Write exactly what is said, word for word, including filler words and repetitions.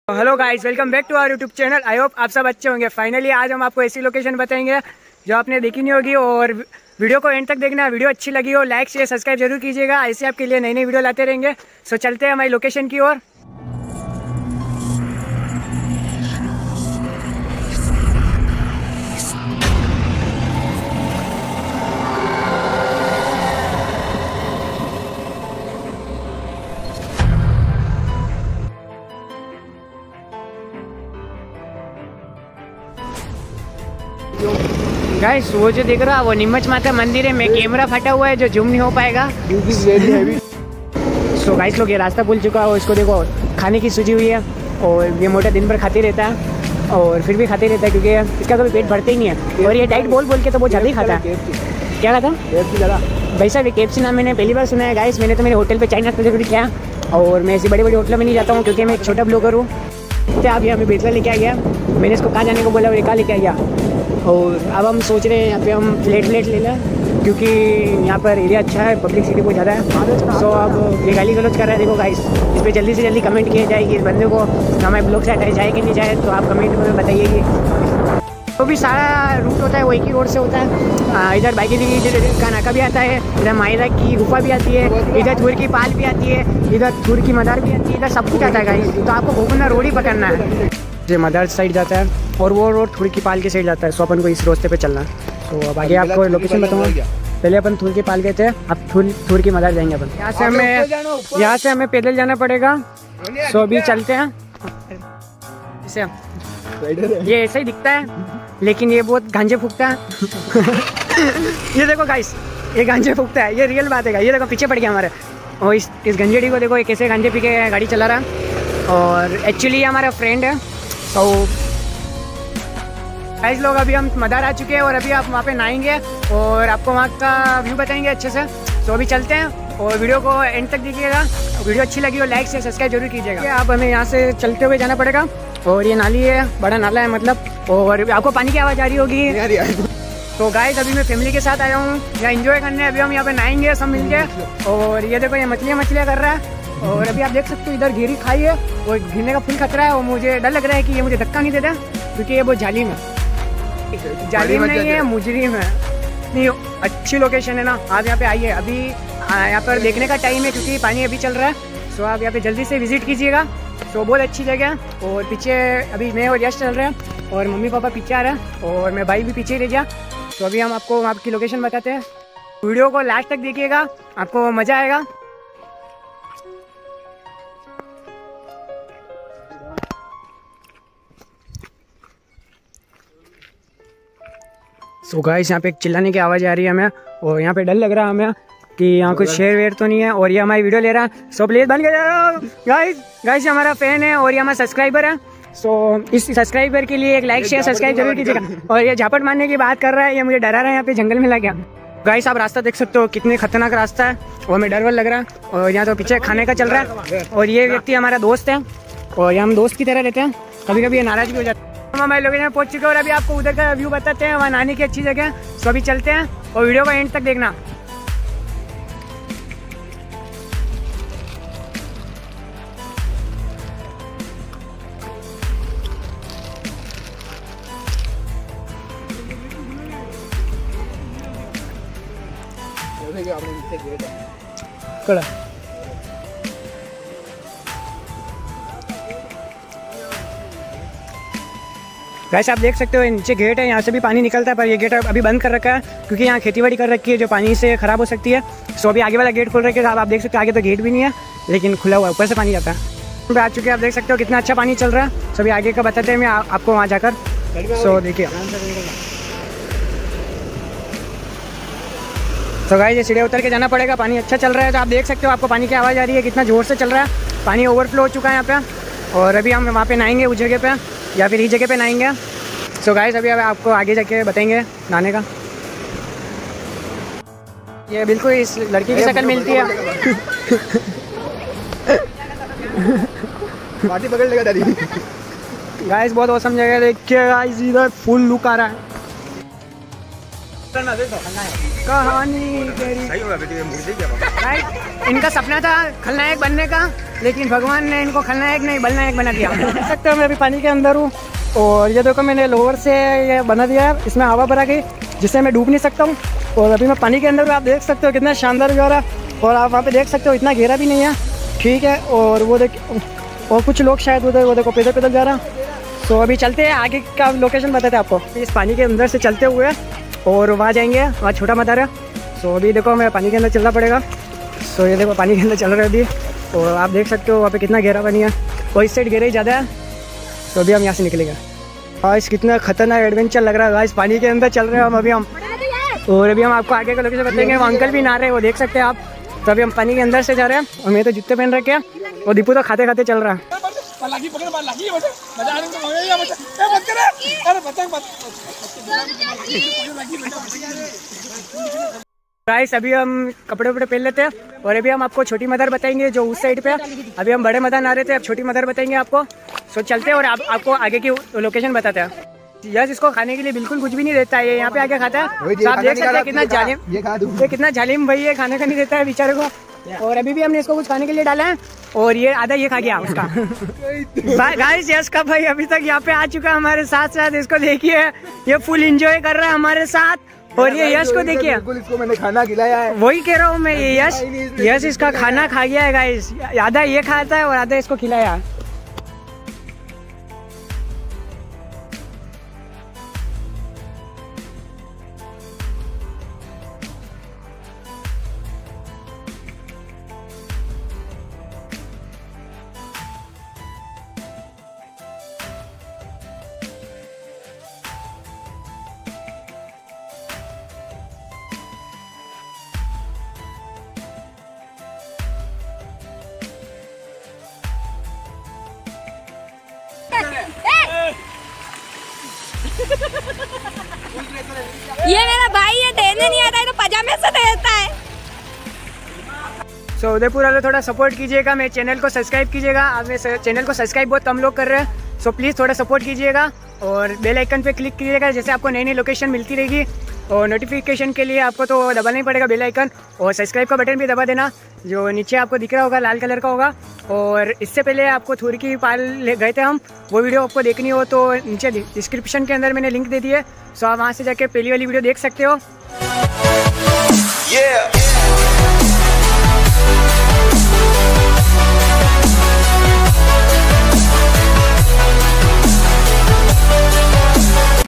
Hello guys, welcome back to our YouTube channel. I hope आप सब अच्छे होंगे। फाइनली आज हम आपको ऐसी लोकेशन बताएंगे जो आपने देखी नहीं होगी, और वीडियो को एंड तक देखना। वीडियो अच्छी लगी हो लाइक शेयर सब्सक्राइब जरूर कीजिएगा, ऐसे आपके लिए नई नई वीडियो लाते रहेंगे। सो चलते हैं हमारी लोकेशन की ओर। गाइस वो जो दिख रहा है वो नीमच माता मंदिर है। मैं कैमरा फटा हुआ है जो जूम नहीं हो पाएगा। सो गाइस लोग ये रास्ता भूल चुका है। इसको देखो, खाने की सूजी हुई है और ये मोटा दिन भर खाते रहता है और फिर भी खाते रहता है क्योंकि इसका कभी पेट भरते ही नहीं है। और ये डाइट बोल बोल के तो बहुत ज़्यादा ही खाता है। क्या खाता है भाई साहब? के एफ सी नाम मैंने पहली बार सुना है गाइस। मैंने तो मेरे होटल पे चाय नाश्ता जरूर किया और मैं ऐसी बड़ी बड़ी होटलों में नहीं जाता हूँ क्योंकि मैं एक छोटा ब्लॉगर हूँ। आप यहाँ पे बेटला लेके आ गया, मैंने इसको कहाँ जाने को बोला, वो कहाँ लेके आ गया। और अब हम सोच रहे हैं यहाँ पे हम फ्लैट फ्लैट ले लें क्योंकि यहाँ पर एरिया अच्छा है, पब्लिक सिटी बहुत ज़्यादा है। सो अब ये गाली गलौज कर रहा है। देखो गाइस, इस पर जल्दी से जल्दी कमेंट किया जाए कि इस बंदे को हमारे ब्लॉग से हटाया जाए कि नहीं जाए, तो आप कमेंट में बताइए। तो भी सारा रूट होता है वो एक ही रोड से होता है। इधर बाइक का नाका भी आता है, इधर मायरा की गुफा भी आती है, इधर थूर की पाल भी आती है, इधर थूर की मदार भी आती है, इधर सब कुछ आता है गाइस। तो आपको घूमना रोड ही पकड़ना है। ये मदार साइड जाता है और वो रोड थूर की पाल की साइड जाता है। सो अपन को इस रास्ते पे चलना है। तो अब आगे आपको लोकेशन बताऊंगा। पहले अपन थूर की पाल गए थे, अब थूर थूर की मदार जाएंगे अपन। यहाँ से हमें यहाँ से हमें पैदल जाना पड़ेगा। सो अभी चलते हैं। इसे ये ऐसा ही दिखता है लेकिन ये बहुत गांजे फूकता है। ये देखो गाइस, ये गांजे फूकता है, ये रियल बात है। ये देखो पीछे पड़ गया हमारे। और इस इस गंजेड़ी को देखो, ये कैसे गांजे पी के गाड़ी चला रहा है। और एक्चुअली ये हमारा फ्रेंड है। तो गाइस लोग अभी हम मदार आ चुके हैं और अभी आप वहाँ पे नहाएंगे और आपको वहाँ का व्यू बताएंगे अच्छे से। तो अभी चलते हैं और वीडियो को एंड तक देखिएगा। वीडियो अच्छी लगी हो लाइक से सब्सक्राइब जरूर कीजिएगा। आप हमें यहाँ से चलते हुए जाना पड़ेगा और ये नाली है, बड़ा नाला है मतलब, और आपको पानी की आवाज़ आ रही होगी। तो गाइस अभी मैं फैमिली के साथ आया हूँ यहाँ एंजॉय करने। अभी हम यहाँ पे नहाएंगे सब मिलके। और ये देखो ये मछलियाँ मछलियाँ कर रहा है। और अभी आप देख सकते हो इधर घेरी खाई है और गिरने का फुल खतरा है। और मुझे डर लग रहा है कि ये मुझे धक्का नहीं देता क्योंकि ये बहुत जालिम है। जालिम नहीं है, मुजरिम है। नहीं अच्छी लोकेशन है ना, आप यहाँ पे आइए। अभी यहाँ पर देखने का टाइम है क्योंकि पानी अभी चल रहा है। सो आप यहाँ पे जल्दी से विजिट कीजिएगा। तो बहुत अच्छी जगह है। और पीछे अभी मैं और यश चल रहे हैं और मम्मी पापा पीछे आ रहे हैं और मैं भाई भी पीछे ही रह गया। तो अभी हम आपको आपकी लोकेशन बताते हैं। वीडियो को लास्ट तक देखिएगा, आपको मज़ा आएगा। सो गाइस यहाँ पे एक चिल्लाने की आवाज़ आ रही है हमें और यहाँ पे डर लग रहा है हमें कि यहाँ कुछ शेर वेर तो नहीं है। और ये हमारी वीडियो ले रहा है। सो प्लीज बंद कर गाइस। गाइस ये हमारा फैन है और ये हमारा सब्सक्राइबर है। सो इस सब्सक्राइबर के लिए एक लाइक शेयर सब्सक्राइब जरूर कीजिएगा। और ये झापट मारने की बात कर रहा है, ये मुझे डरा रहा है यहाँ पे जंगल में लग गया। गाइस आप रास्ता देख सकते हो कितने खतरनाक रास्ता है और हमें डर वर लग रहा है। और यहाँ तो पीछे खाने का चल रहा है और ये व्यक्ति हमारा दोस्त है और ये हम दोस्त की तरह रहते हैं। कभी कभी ये नाराज भी हो जाता है। हम हमारे लोग यहाँ पहुँच चुके हैं और अभी आपको उधर का व्यू बताते हैं। वहाँ नहाने की अच्छी जगह है। सो अभी चलते हैं और वीडियो को एंड तक देखना। कड़ा गाइस आप देख सकते हो नीचे गेट है, यहाँ से भी पानी निकलता है पर ये गेट अभी बंद कर रखा है क्योंकि यहाँ खेतीबाड़ी कर रखी है जो पानी से ख़राब हो सकती है। सो अभी आगे वाला गेट खोल रखे हैं। आप देख सकते हो आगे तो गेट भी नहीं है लेकिन खुला हुआ है, ऊपर से पानी जाता है। आ चुके हैं, आप देख सकते हो कितना अच्छा पानी चल रहा है। सो अभी आगे का बताते हैं मैं आपको वहाँ जाकर। सो देखिए, तो गाइस ये सीढ़ियाँ उतर के जाना पड़ेगा। पानी अच्छा चल रहा है। तो आप देख सकते हो, आपको पानी की आवाज़ आ रही है कितना ज़ोर से चल रहा है। पानी ओवरफ्लो हो चुका है यहाँ पे और अभी हम वहाँ पे नहाएंगे उस जगह पे या फिर इस जगह पे नहाएंगे। सो गाइस अभी आपको आगे जाके बताएंगे नहाने का। ये बिल्कुल इस लड़की की शक्ल मिलती है। पार्टी पकड़ लेगा डैडी। गाइस बहुत औसम जगह देखिए गाइस, इधर फुल लुक आ रहा है। कहानी इनका सपना था खलनायक बनने का, लेकिन भगवान ने इनको खलनायक नहीं बलनायक बना दिया। देख सकते हो मैं अभी पानी के अंदर हूँ और ये देखो मैंने लोअर से ये बना दिया है, इसमें हवा भरा गई जिससे मैं डूब नहीं सकता हूँ। और अभी मैं पानी के अंदर हूँ, आप देख सकते हो कितना शानदार व्यू आ रहा है। और आप वहाँ पे देख सकते हो इतना गहरा भी नहीं है, ठीक है। और वो देख और कुछ लोग शायद उधर वो देखो पैदल पैदल जा रहा। तो अभी चलते हैं, आगे का लोकेशन बताते हैं आपको। इस पानी के अंदर से चलते हुए और वहाँ जाएंगे, वहाँ छोटा मदार है। सो अभी देखो मैं पानी के अंदर चलना पड़ेगा। सो ये देखो पानी के अंदर चल रहे हैं अभी, और आप देख सकते हो वहाँ पे कितना गहरा पानी है, और इस साइड गहराई ज़्यादा है। तो अभी हम यहाँ से निकलेंगे। गाइस कितना खतरनाक एडवेंचर लग रहा है गाइस, पानी के अंदर चल रहे हैं हम अभी हम। और अभी हम आपको आगे का लोकेशन बताएंगे। वो अंकल भी नहा रहे हैं, वो देख सकते हैं आप। तो अभी हम पानी के अंदर से जा रहे हैं, और मैं तो जूते पहन रखे हैं, और दीपू तो खाते खाते चल रहा है। गाइस अभी हम कपड़े वपड़े पहन लेते हैं, और अभी हम आपको छोटी मदर बताएंगे जो उस साइड पे। अभी हम बड़े मदर नहा रहे थे, अब छोटी मदर बताएंगे आपको। सो चलते हैं और आप, आपको आगे की लोकेशन बताते हैं। यस इसको खाने के लिए बिल्कुल कुछ भी नहीं देता है, यहाँ पे आके खाता है। तो आप देख सकते हैं कितना जालिम, ये कितना जालिम भाई है, खाने का नहीं देता है बेचारे को। और अभी भी हमने इसको कुछ खाने के लिए डाला है, और ये आधा ये खा गया उसका। गाइस यस का भाई अभी तक यहाँ पे आ चुका है हमारे साथ साथ, इसको देखिए ये फुल एंजॉय कर रहा है हमारे साथ। और ये यश को देखिए, इसको मैंने खाना खिलाया है, वही कह रहा हूँ मैं, ये यश यश इसका खाना खा गया है गाइस। आधा ये खाता है और आधा इसको खिलाया। ये मेरा भाई है, देने नहीं आता है तो पजामे से देता है। सो so, उदयपुर वाले थोड़ा सपोर्ट कीजिएगा, मेरे चैनल को सब्सक्राइब कीजिएगा। आप मेरे चैनल को सब्सक्राइब बहुत कम लोग कर रहे हैं, सो so, प्लीज़ थोड़ा सपोर्ट कीजिएगा और बेल आइकन पे क्लिक कीजिएगा, जैसे आपको नई नई लोकेशन मिलती रहेगी। और नोटिफिकेशन के लिए आपको तो दबाना ही पड़ेगा बेल आइकन, और सब्सक्राइब का बटन भी दबा देना जो नीचे आपको दिख रहा होगा लाल कलर का होगा। और इससे पहले आपको थूर की पाल ले गए थे हम, वो वीडियो आपको देखनी हो तो नीचे डिस्क्रिप्शन के अंदर मैंने लिंक दे दी है, सो आप वहाँ से जाके पहली वाली वीडियो देख सकते हो। yeah.